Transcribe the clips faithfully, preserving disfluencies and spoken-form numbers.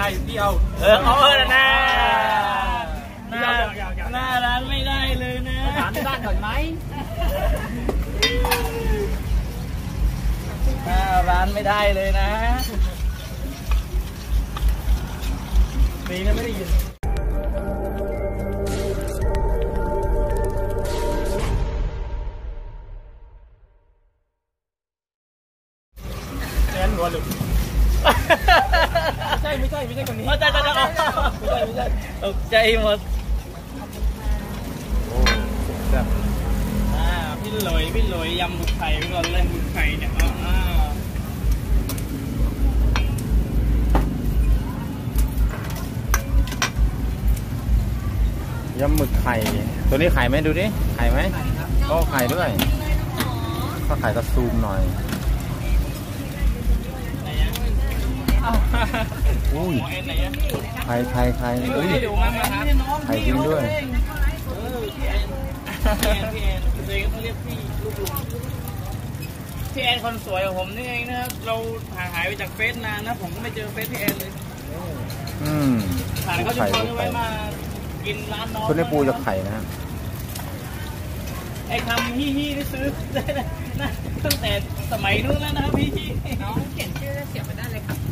ได้พี่เอาเออเอาเออหน้าหน้าหน้าร้านไม่ได้เลยนะถามที่บ้านก่อนไหมหน้าร้านไม่ได้เลยนะปีนั้นไม่ได้ยินหัวหลุดไม่ใช่ไม่ใช่ไม่ใช่คนนี้ไม่ใช่ไม่ใช่ไม่ใช่ไม่ใช่ตกใจหมดโอ้แซ่บอ่าพี่หลอยพี่หลอยยำหมึกไข่ไปก่อนเลยหมึกไข่เนี่ยอ่ายำหมึกไข่ตัวนี้ไข่ไหมดูดิไข่ไหมก็ไข่ด้วยถ้าไข่ก็ซูมหน่อยอุ้ยไข่ไข่ไข่อุ้ยไข่จริงด้วยพี่แอนคนสวยของผมนี่เองนะครับเราห่างหายไปจากเฟซนานนะผมก็ไม่เจอเฟซพี่แอนเลยอืมผ่านเขาจะชวนไว้มากินร้านน้องคนได้ปูจากไข่นะไอ้คำฮี่ฮี่ที่ซื้อได้นะตั้งแต่สมัยนู้นแล้วนะครับพี่ฮี่น้องเขียนชื่อแล้วเสียบไปได้เลยครับ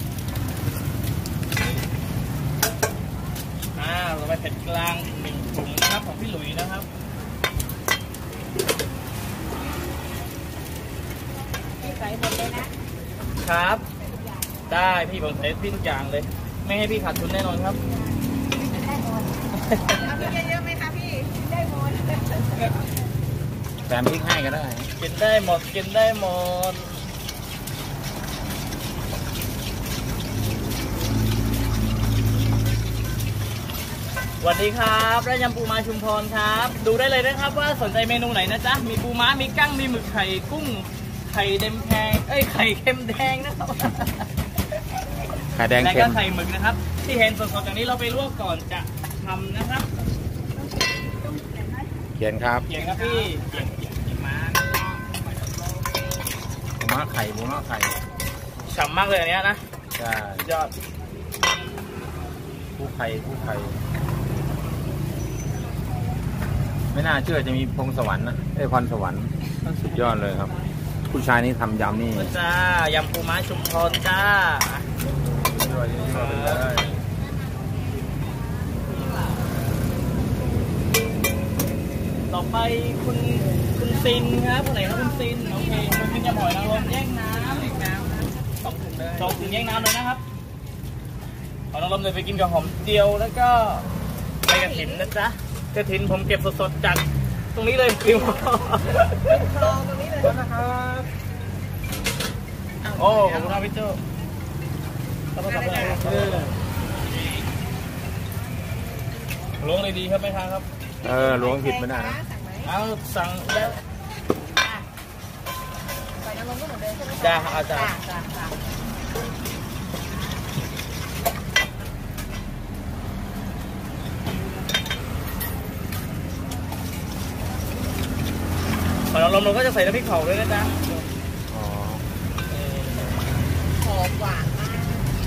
อ่าเราไปเผ็ดกลางหนึ่งถุงนะครับของพี่หลุยนะครับพี่ใส่หมดเลยนะครับได้พี่ผมใส่พี่ทุกอย่างเลยไม่ให้พี่ขาดทุนแน่นอนครับได้หมดเอาพี่เยอะๆไหมคะพี่ได้หมดแถมพริกให้ก็ได้กินได้หมดกินได้หมดสวัสดีครับร้านยำปูม้าชุมพรครับดูได้เลยนะครับว่าสนใจเมนูไหนนะจ๊ะมีปูม้ามีกั้งมีหมึกไข่กุ้งไข่เด็มแดงเอ้ยไข่เค็มแดงนะครับไข่แดงแล้วก็ไข่หมึกนะครับที่เห็นสดๆอย่างนี้เราไปลวกก่อนจะทำนะครับเขียนครับเขียนครับพี่เขียนเขียนเขียนม้าปูม้าไข่ปูม้าไข่ฉ่ำมากเลยอันนี้นะใช่ยอดผู้ไข่ผู้ไข่ไม่น่าเชื่อจะมีพงสวรรค์นะไอ้พรสวรรค์สุดยอดเลยครับผู้ชายนี่ทำยำนี่จ้ายำปูม้าชุมพรจ้าต่อไปคุณคุณซินครับคนไหนครับคุณซินโอเคคุณซินจะหอยนางรมแยกน้ำสองถุงเลยสองถุงแยกน้ำเลยนะครับหอยนางรมเลยไปกินกับหอมเจียวแล้วก็ใบกระถิ่นนะจ๊ะกระถิ่นผมเก็บสดๆจากตรงนี้เลยริมคลองตรงนี้เลยนะครับโอ้ขอบคุณครับพี่โจ้ต้องทำอะไรล้วงเลยดีครับไหมครับครับเออล้วงผิดไม่ได้นะเอาสั่งแล้วใส่น้ำมันก็เหมือนเดิมใช่ไหมจ้าอาจารย์พอเราลมเราก็จะใส่น้ำพริกเผาด้วยนะจ๊ะหอมหวานมาก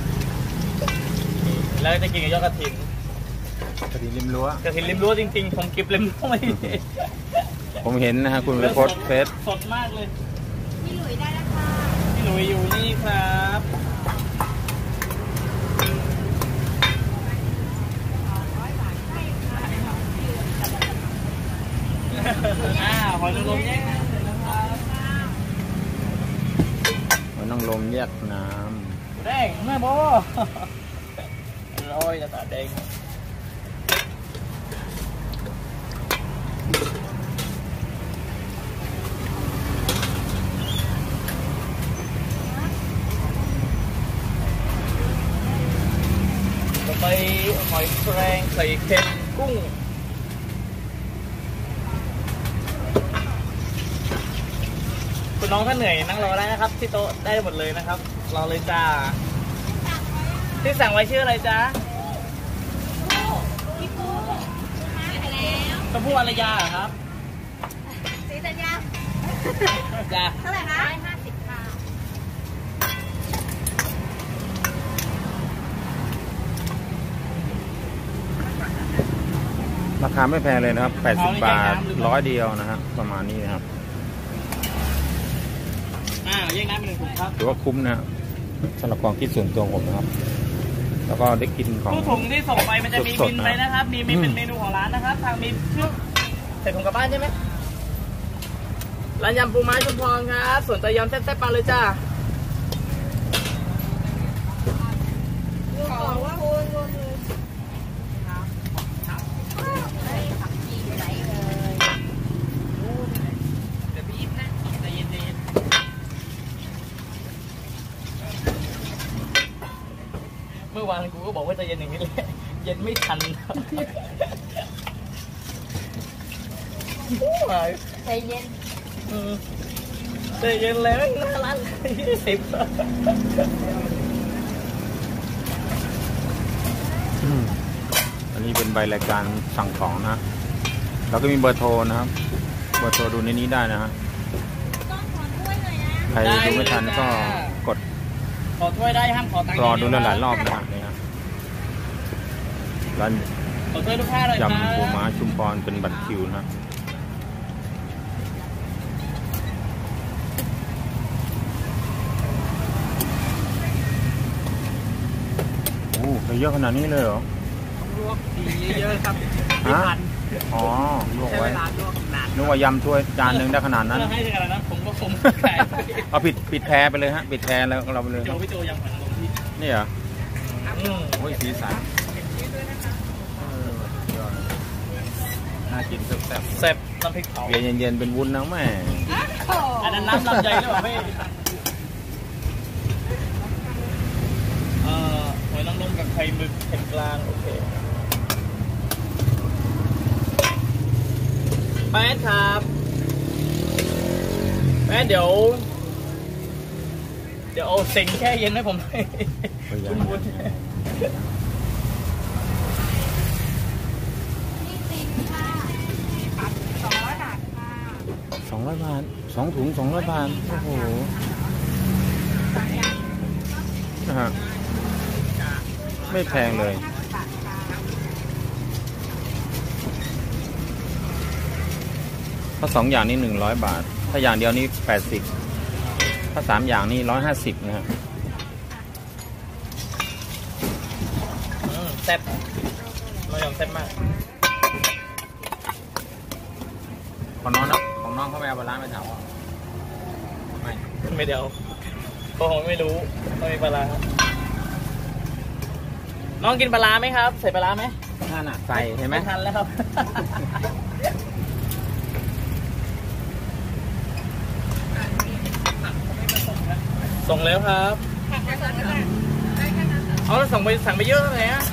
แล้วจะกินกับยอดกระถิ่นกระถิ่นริมรั้วกระถิ่นริมรั้วจริงๆผมเก็บริมรั้วไม่ผมเห็นนะฮะคุณไปโพสเฟซสดมากเลยพี่หลุยได้แล้วค่ะพี่หลุยอยู่นี่ครับอ่าหอยนางรมแยกน้ำเลยนะครับหอยนางรมแยกน้ำแดงแม่โบร้อยจะตาแดงต่อไปหอยแครงไข่เค็มกุ้งคุณน้องถ้าเหนื่อยนั่งรอได้นะครับที่โต๊ะได้หมดเลยนะครับรอเลยจ้าที่สั่งไว้ชื่ออะไรจ๊ะพี่ปูมาไปแล้วชมพู่อารยาครับสีสัญญาจ้าเท่าไหร่คะห้าสิบค่ะคาไม่แพงเลยนะครับแปดสิบบาทร้อยเดียวนะฮะประมาณนี้นะครับอ่าแยกน้ำเป็นหนึ่งถุงครับถือว่าคุ้มนะสำหรับความคิดส่วนตัวผมนะครับ แล้วก็ได้กินของทุกถุงที่ส่งไปมันจะมีสดบินๆนะไปนะครับ มีมีเป็นเมนูของร้านนะครับ ทางมีชื่อใส่ถุงกลับบ้านใช่ไหมร้านยำปูม้าชุมพรครับสนใจยำแซ่บๆมาเลยจ้าขอว่าคุณรวมเลยได้ผักชีไหนเลยเดี๋ยวพี่อิฟนะใจเย็นใจเย็นเมื่อวานกูก็บอกว่าใจเย็นอย่างนี้เลยเย็นไม่ทันครับใจเย็นอืมใจเย็นแล้วหน้าร้านยี่สิบอืมอันนี้เป็นใบรายการสั่งของนะแล้วก็มีเบอร์โทรนะครับเบอร์โทรดูในนี้ได้นะฮะต้องขอถ้วยหน่อยนะใครดูไม่ทันก็กดขอถ้วยได้ห้ามขอตังค์รอดูหลายๆรอบนะฮะนี่ฮะร้านขอถ้วยลูกค้าเลยครับยำปูม้าชุมพรเป็นบัตรคิวนะฮะโอ้ไปเยอะขนาดนี้เลยเหรอต้องลวกดีเยอะๆครับฮะ อ๋อลวกใช้ไว้เวลาลวกนานนึกว่ายำถ้วยจานหนึ่งได้ขนาดนั้นเพื่อให้ขนาดนั้นผมก็คงแขกเอาปิดปิดแพรไปเลยฮะปิดแพรแล้วเราไปเลยโจพี่โจยำผัดลงที่นี่เหรออืมโอ้ยสีสันเออยอดน่ากินแซ่บแซ่บน้ำพริกเผาๆเบียร์เย็นๆเป็นวุ้นนะแม่อันนั้นน้ำลำไยหรือเปล่าพี่เอ่อหอยนางรมกับไข่หมึกเผ็ดกลางโอเคแป๊ดครับแป๊ดเดี๋ยว เดี๋ยวเอาเซ็งแช่เย็นให้ผมหน่อยคุณบุญนี่จริงค่ะผัดสองร้อยบาทค่ะสองร้อยบาทสองถุงสองร้อยบาทโอ้โหนะฮะไม่แพงเลยห้าสิบบาทค่ะถ้าสองอย่างนี่หนึ่งร้อยบาท ถ้าอย่างเดียวนี่แปดสิบถ้าสามอย่างนี่ร้อยห้าสิบนะฮะอืมแซ่บเรายอมแซ่บมากของน้องนะของน้องเขาไปเอาปลาร้าไปถามว่าไม่ไม่เดี๋ยวเพราะผมไม่รู้ว่ามีปลาร้าครับน้องกินปลาร้าไหมครับ ใส่ปลาร้าไหมนั่นน่ะใส่เห็นไหมไม่ทันแล้วครับ ส่งแล้วครับผักไปก่อนนะได้แค่นั้นเหรอเอาแล้วส่งไปสั่งไปเยอะเลยฮะ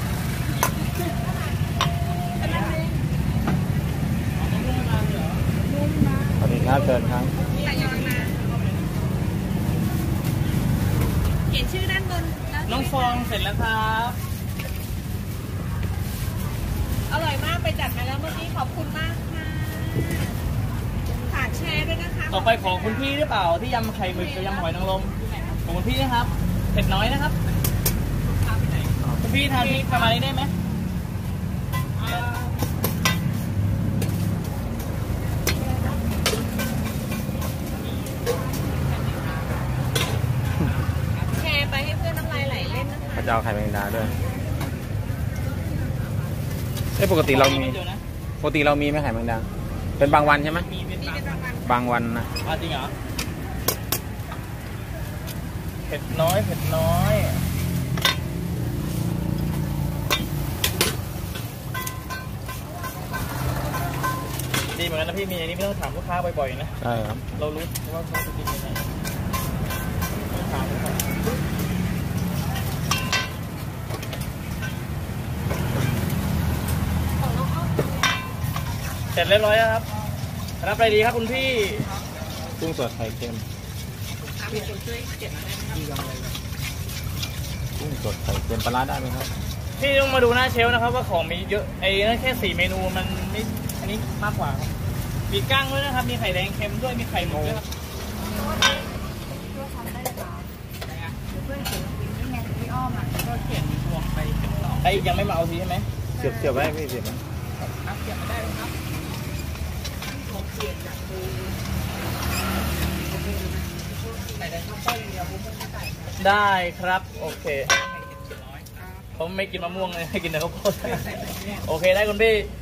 สวัสดีครับเชิญครับทยอยมาเขียนชื่อด้านบนแล้วน้องฟองเสร็จแล้วครับอร่อยมากไปจัดมาแล้วเมื่อกี้ขอบคุณมากค่ะฝากแชร์ด้วยนะคะต่อไปของคุณพี่หรือเปล่าที่ยำไข่หมึกกับยำหอยนางรมของคุณพี่นะครับเผ็ดน้อยนะครับคุณพี่ทานพริกประมาณนี้ได้ไหมแชร์ไปให้เพื่อนน้ำลายไหลเล่นนะคะพระเจ้าไข่แมงดาด้วยเอ้ยปกติเรามีปกติเรามีไหมไข่แมงดาเป็นบางวันใช่ไหมมีเป็นนี่บางเป็นรางวัลบางวันนะอ่ะจริงเหรอเผ็ดน้อยเผ็ดน้อยดีเหมือนกันนะพี่มีอันนี้ไม่ต้องถามลูกค้าบ่อยๆนะใช่ครับเรารู้ว่าเขาจะกินยังไงไม่ถามไม่ถามเสร็จเรียบร้อยแล้วครับรับอะไรดีครับคุณพี่กุ้งสดไข่เค็มกุ้งสดไข่เค็มปลาร้าได้ไหมครับพี่ต้องมาดูหน้าเชลฟ์นะครับว่าของมีเยอะไอ้นั่นแค่สี่เมนูมันไม่อันนี้มากกว่าครับมีกั้งด้วยนะครับมีไข่แดงเค็มด้วยมีไข่หมูด้วยครับช่วยทำได้หรือเปล่าเพื่อนเขียนนี่ไงพี่อ้อมอ่ะก็เขียนรวมไปไอ้ยังไม่มาเอาทีใช่ไหมเสียบเสียบไว้พี่เสียบไว้ครับเก็บมาได้ไหมครับขอเปลี่ยนจากปูใส่ได้ข้าวต้มเดียวผมไม่ใส่ได้ครับโอเคผมไม่กินมะม่วงเลยให้กินแต่ข้าวโพดโอเคได้คุณพี่